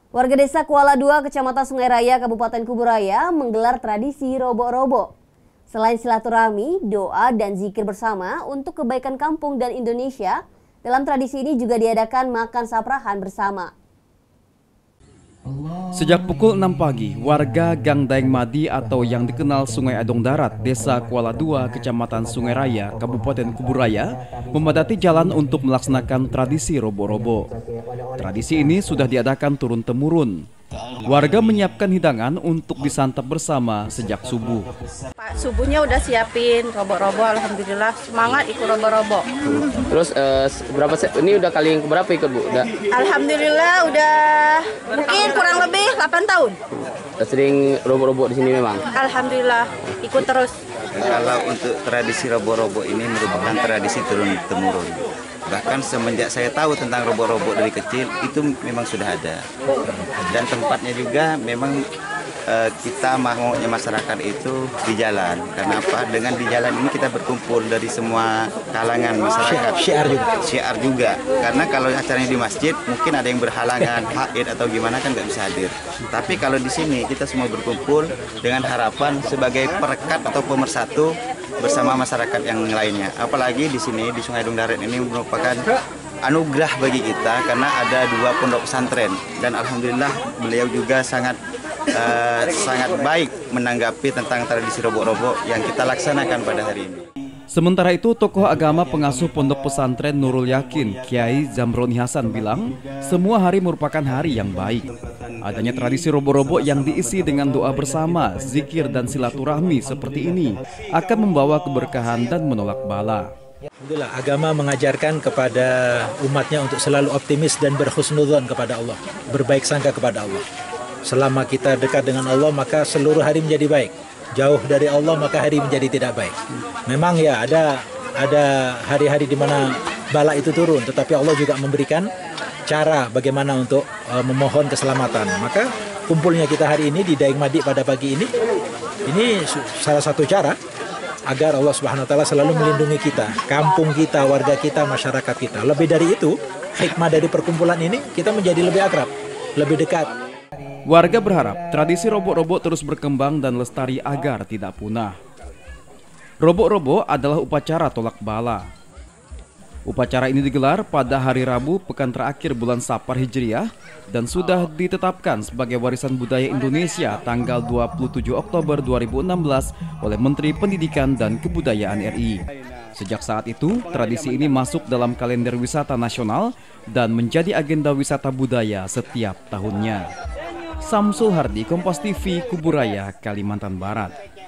Warga desa Kuala II, Kecamatan Sungai Raya, Kabupaten Kuburaya menggelar tradisi robo-robo. Selain silaturahmi, doa, dan zikir bersama untuk kebaikan kampung dan Indonesia, dalam tradisi ini juga diadakan makan saprahan bersama. Sejak pukul 6 pagi, warga Gang Daeng Madi atau yang dikenal Sungai Adong Darat, Desa Kuala II, Kecamatan Sungai Raya, Kabupaten Kuburaya, memadati jalan untuk melaksanakan tradisi robo-robo. Tradisi ini sudah diadakan turun-temurun. Warga menyiapkan hidangan untuk disantap bersama sejak subuh. Pak, subuhnya udah siapin robo-robo, alhamdulillah semangat ikut robo-robo. Terus berapa ini udah kali berapa ikut Bu? Alhamdulillah udah mungkin kurang lebih 8 tahun. Sering robo-robo di sini memang. Alhamdulillah ikut terus. Kalau untuk tradisi robo-robo ini merupakan tradisi turun-temurun. Bahkan semenjak saya tahu tentang robo-robo dari kecil itu memang sudah ada. Dan tempatnya juga memang kita maunya masyarakat itu di jalan. Karena apa? Dengan di jalan ini kita berkumpul dari semua kalangan masyarakat. Syiar juga. Karena kalau acaranya di masjid mungkin ada yang berhalangan, haid atau gimana kan nggak bisa hadir. Tapi kalau di sini kita semua berkumpul dengan harapan sebagai perekat atau pemersatu bersama masyarakat yang lainnya. Apalagi di sini di Sungai Adong Darat ini merupakan anugerah bagi kita karena ada 2 pondok pesantren dan alhamdulillah beliau juga sangat baik menanggapi tentang tradisi robo-robo yang kita laksanakan pada hari ini. Sementara itu, tokoh agama pengasuh pondok pesantren Nurul Yakin, Kiai Zamroni Hasan bilang, semua hari merupakan hari yang baik. Adanya tradisi robo-robo yang diisi dengan doa bersama, zikir dan silaturahmi seperti ini akan membawa keberkahan dan menolak bala. Alhamdulillah, agama mengajarkan kepada umatnya untuk selalu optimis dan berhusnudzon kepada Allah, berbaik sangka kepada Allah. Selama kita dekat dengan Allah, maka seluruh hari menjadi baik. Jauh dari Allah, maka hari menjadi tidak baik. Memang ya ada hari-hari di mana bala itu turun, tetapi Allah juga memberikan cara bagaimana untuk memohon keselamatan. Maka kumpulnya kita hari ini di Daeng Madi pada pagi ini salah satu cara agar Allah Subhanahu wa taala selalu melindungi kita, kampung kita, warga kita, masyarakat kita. Lebih dari itu, hikmah dari perkumpulan ini kita menjadi lebih akrab, lebih dekat. Warga berharap tradisi robo-robo terus berkembang dan lestari agar tidak punah. Robo-robo adalah upacara tolak bala. Upacara ini digelar pada hari Rabu pekan terakhir bulan Safar Hijriah dan sudah ditetapkan sebagai warisan budaya Indonesia tanggal 27 Oktober 2016 oleh Menteri Pendidikan dan Kebudayaan RI. Sejak saat itu, tradisi ini masuk dalam kalender wisata nasional dan menjadi agenda wisata budaya setiap tahunnya. Samsul Hardi, Kompas TV, Kuburaya, Kalimantan Barat.